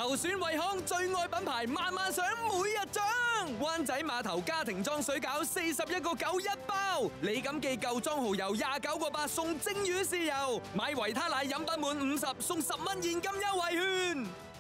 候選惠康最愛品牌，萬萬賞每日獎。灣仔碼頭家庭裝水餃41.9一包，李錦記舊裝蠔油29.8送蒸魚豉油，買維他奶飲品滿50送10蚊現金優惠券。